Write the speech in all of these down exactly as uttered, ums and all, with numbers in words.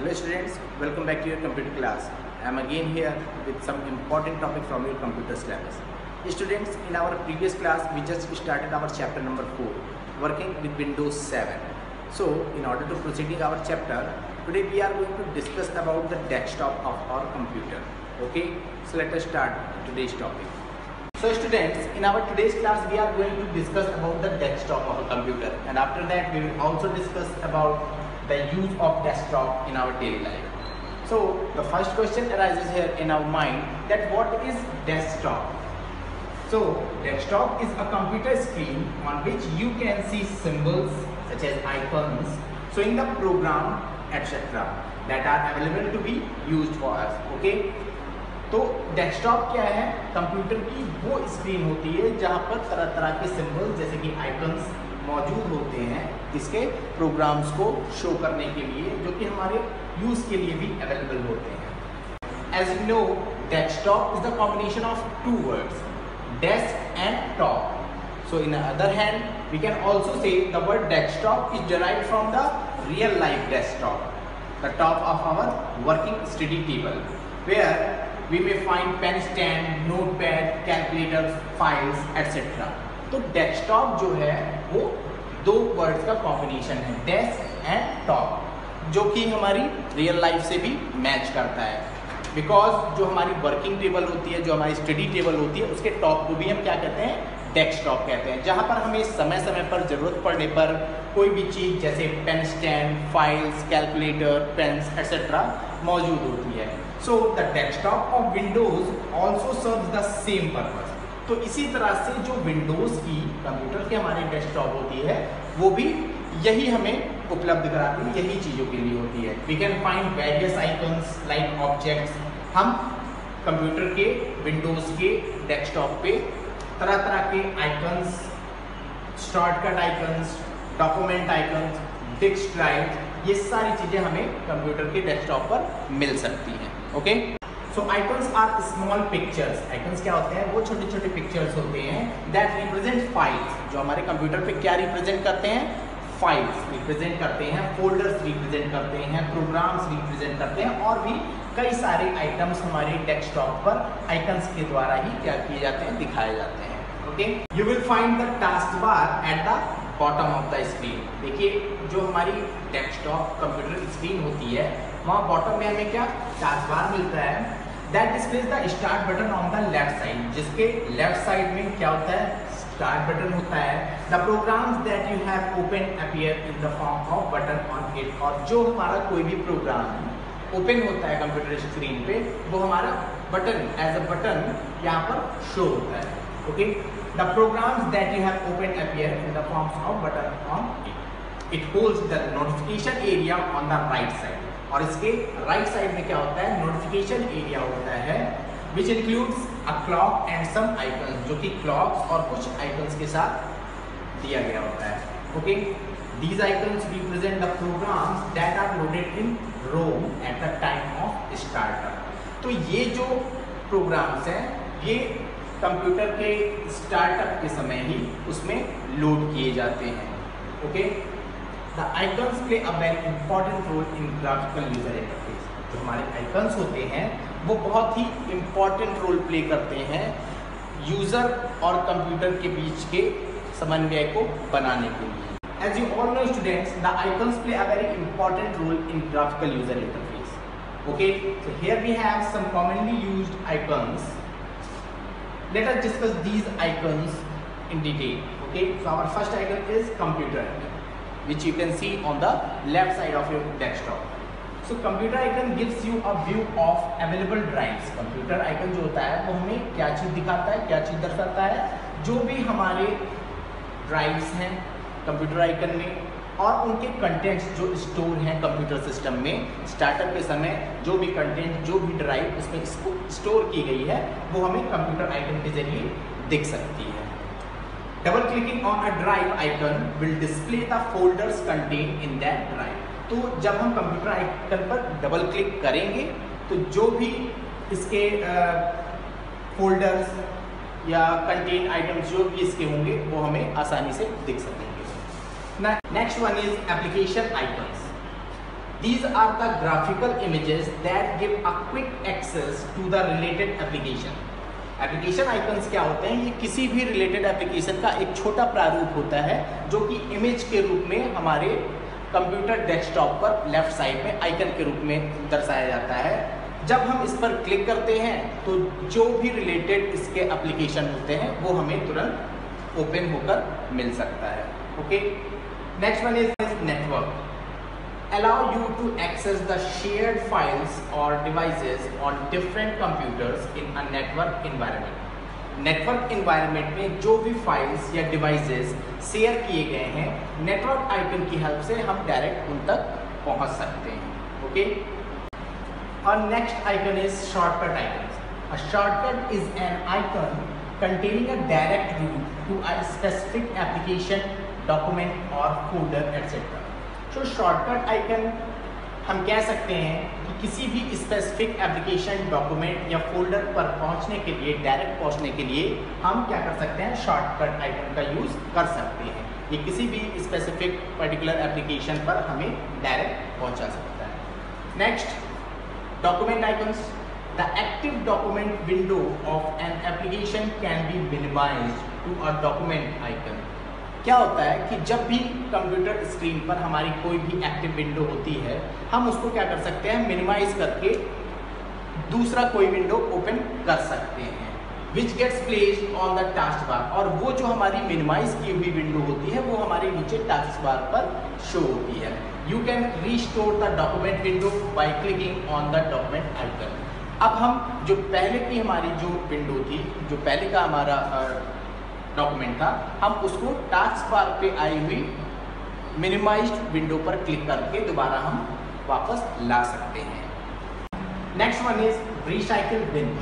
Hello students, welcome back to your computer class. I am again here with some important topic from your computer syllabus. Students, in our previous class we just started our chapter number four, working with Windows seven. So in order to proceeding our chapter, today we are going to discuss about the desktop of our computer. Okay, so let us start today's topic. So students, in our today's class we are going to discuss about the desktop of a computer, and after that we will also discuss about the use of desktop in our daily life. So the first question arises here in our mind, that what is desktop? So desktop is a computer screen on which you can see symbols such as icons, showing the program et cetera that are available to be used for us. Okay, तो desktop क्या है? Computer की वो screen होती है जहाँ पर तरह तरह के सिंबल जैसे कि आइकन्स मौजूद होते हैं, जिसके प्रोग्राम्स को शो करने के लिए, जो कि हमारे यूज़ के लिए भी अवेलेबल होते हैं. As you know, desktop is the combination of two words, desk and top. So in other hand we can also say the word desktop is derived from the real life desktop, the top of our working study table, where we may find pen stand, notepad, calculators, files, et cetera. तो desktop जो है वो दो words का combination है, desk and top, जो कि हमारी रियल लाइफ से भी मैच करता है. बिकॉज जो हमारी वर्किंग टेबल होती है, जो हमारी स्टडी टेबल होती है, उसके टॉप को भी हम क्या कहते हैं? डेस्कटॉप कहते हैं, जहाँ पर हमें समय समय पर ज़रूरत पड़ने पर कोई भी चीज़ जैसे pen stand, files, calculator, pens et cetera मौजूद होती है. So the desktop of Windows also serves the same purpose. तो इसी तरह से जो विंडोज़ की कंप्यूटर की हमारी डेस्कटॉप होती है, वो भी यही हमें उपलब्ध कराती है, यही चीज़ों के लिए होती है. We can find various icons like objects. हम कंप्यूटर के विंडोज़ के डेस्कटॉप पे तरह तरह के icons, shortcut icons, document icons, disk drive, ये सारी चीज़ें हमें कंप्यूटर के डेस्कटॉप पर मिल सकती हैं. Okay, so icons are small pictures. Icons क्या होते हैं? वो छोटे छोटे पिक्चर्स होते हैं दैट रिप्रेजेंट फाइल्स, जो हमारे कंप्यूटर पे क्या रिप्रेजेंट करते हैं? फाइल्स रिप्रेजेंट करते हैं, फोल्डर्स रिप्रेजेंट करते हैं, प्रोग्राम्स रिप्रेजेंट करते हैं, और भी कई सारे आइटम्स हमारे डेस्कटॉप पर आइकन्स के द्वारा ही क्या किए जाते हैं? दिखाए जाते हैं. Okay, you will find the task bar at the bottom of the screen. देखिए, जो हमारी डेस्कटॉप कंप्यूटर स्क्रीन होती है, वहाँ बॉटम में हमें क्या टास्क बार मिलता है, that displays the start button on the left side, जिसके लेफ्ट साइड में क्या होता है? स्टार्ट बटन होता है. The programs that you have open appear in the form of button on it. और जो हमारा कोई भी प्रोग्राम ओपन होता है कंप्यूटर स्क्रीन पे, वो हमारा बटन एज अ बटन यहाँ पर शो होता है. Okay, the programs that you have open appear in the form of button on it. It holds the notification area on the right side. और इसके right right side में क्या होता है? नोटिफिकेशन एरिया होता है, which includes a clock and some icons, जो कि क्लॉक्स और कुछ आइकन्स के साथ दिया गया होता है. Okay, these icons represent the programs that are loaded in ROM at the time of startup. तो ये जो प्रोग्राम्स हैं, ये कंप्यूटर के स्टार्टअप के समय ही उसमें लोड किए जाते हैं. Okay, the icons play a very important role in graphical user interface. जो हमारे आइकन्स होते हैं वो बहुत ही इंपॉर्टेंट रोल प्ले करते हैं यूज़र और कंप्यूटर के बीच के समन्वय को बनाने के लिए. As you all know students, the icons play a very important role in graphical user interface. Okay, so here we have some commonly used icons. Let us discuss these icons in detail. Okay, so our first icon is computer, which you can see on the left side of your desktop. So computer icon gives you a view of available drives. Computer icon जो होता है वो हमें क्या चीज़ दिखाता है, क्या चीज़ दर्शाता है? जो भी हमारे ड्राइव्स हैं कंप्यूटर आइकन में, और उनके कंटेंट्स जो स्टोर हैं कंप्यूटर सिस्टम में, स्टार्टअप के समय जो भी कंटेंट, जो भी ड्राइव उसमें स्टोर की गई है, वो हमें कंप्यूटर आइकन के जरिए दिख सकती है. Double clicking on a drive icon will display the folders contain in that drive. तो जब हम कंप्यूटर आइकन पर डबल क्लिक करेंगे तो जो भी इसके फोल्डर्स या कंटेन आइटम्स जो भी इसके होंगे वो हमें आसानी से दिख सकेंगे. Next one is application icons. These are the graphical images that give a quick access to the related application. Application icons क्या होते हैं? ये किसी भी रिलेटेड एप्लीकेशन का एक छोटा प्रारूप होता है जो कि इमेज के रूप में हमारे कंप्यूटर डेस्कटॉप पर लेफ्ट साइड में आइकन के रूप में दर्शाया जाता है। जब हम इस पर क्लिक करते हैं तो जो भी रिलेटेड इसके एप्लीकेशन होते हैं वो हमें तुरंत ओपन होकर मिल सकता है। Okay, next one is network. Allow you to access the shared files or devices on different computers in a network environment. Network environment में जो भी फाइल्स या डिवाइसेस शेयर किए गए हैं, नेटवर्क आइकन की हेल्प से हम डायरेक्ट उन तक पहुंच सकते हैं। ओके, और next icon is shortcut icon. A shortcut is an icon containing a direct route to a specific application, document or folder et cetera. तो शॉर्टकट आइकन हम कह सकते हैं कि किसी भी स्पेसिफिक एप्लीकेशन, डॉक्यूमेंट या फोल्डर पर पहुंचने के लिए, डायरेक्ट पहुंचने के लिए हम क्या कर सकते हैं? शॉर्टकट आइकन का यूज़ कर सकते हैं। ये किसी भी स्पेसिफिक पर्टिकुलर एप्लीकेशन पर हमें डायरेक्ट पहुंचा सकता है। Next, document icons. The active document window of an application can be minimized to a document icon. क्या होता है कि जब भी कंप्यूटर स्क्रीन पर हमारी कोई भी एक्टिव विंडो होती है, हम उसको क्या कर सकते हैं? मिनिमाइज करके दूसरा कोई विंडो ओपन कर सकते हैं, which gets placed on the task bar. और वो जो हमारी मिनिमाइज की हुई विंडो होती है वो हमारे नीचे टास्क बार पर शो होती है। You can restore the document window by clicking on the document icon. अब हम जो पहले की हमारी जो विंडो थी, जो पहले का हमारा डॉक्यूमेंट था, हम उसको टास्क बार पे आई हुई मिनिमाइज्ड विंडो पर क्लिक करके दोबारा हम वापस ला सकते हैं। Next one is recycle bin.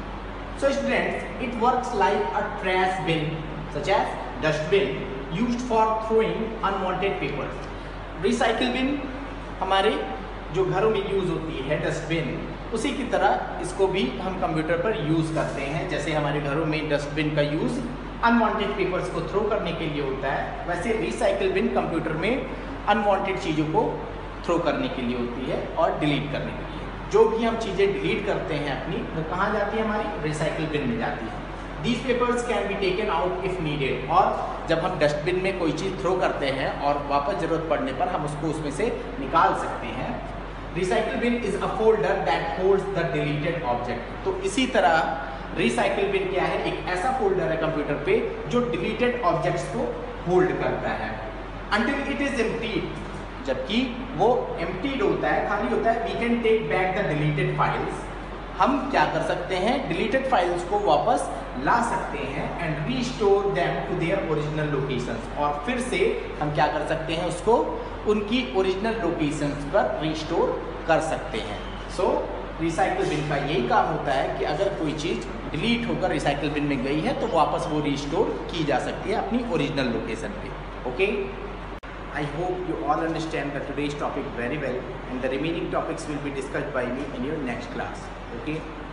So students, it works like a trash bin such as dustbin used for throwing unwanted papers. Recycle bin हमारे जो घरों में यूज होती है, डस्टबिन, उसी की तरह इसको भी हम कंप्यूटर पर यूज करते हैं। जैसे हमारे घरों में डस्टबिन का यूज अनवांटेड पेपर्स को थ्रो करने के लिए होता है, वैसे रिसाइकिल बिन कंप्यूटर में अनवांटेड चीज़ों को थ्रो करने के लिए होती है और डिलीट करने के लिए। जो भी हम चीज़ें डिलीट करते हैं अपनी, वो कहाँ जाती है? हमारी रिसाइकिल बिन में जाती है। These papers can be taken out if needed. और जब हम डस्टबिन में कोई चीज़ थ्रो करते हैं और वापस ज़रूरत पड़ने पर हम उसको उसमें से निकाल सकते हैं। Recycle bin is a folder that holds the deleted object. तो इसी तरह रिसाइकिल बिन क्या है? एक ऐसा फोल्डर है कंप्यूटर पे जो डिलीटेड ऑब्जेक्ट्स को होल्ड करता है until it is emptied। जबकि वो emptied होता है, खाली होता है, we can take back the deleted files। हम क्या कर सकते हैं? डिलीटेड फाइल्स को वापस ला सकते हैं and restore them to their original locations। और फिर से हम क्या कर सकते हैं? उसको उनकी ओरिजिनल लोकेशंस पर रिस्टोर कर सकते हैं। सो so, रिसाइकिल बिन का यही काम होता है कि अगर कोई चीज़ डिलीट होकर रिसाइकिल बिन में गई है तो वापस वो रिस्टोर की जा सकती है अपनी ओरिजिनल लोकेशन पे। Okay, I hope you all understand the today's topic very well and the remaining topics will be discussed by me in your next class. Okay.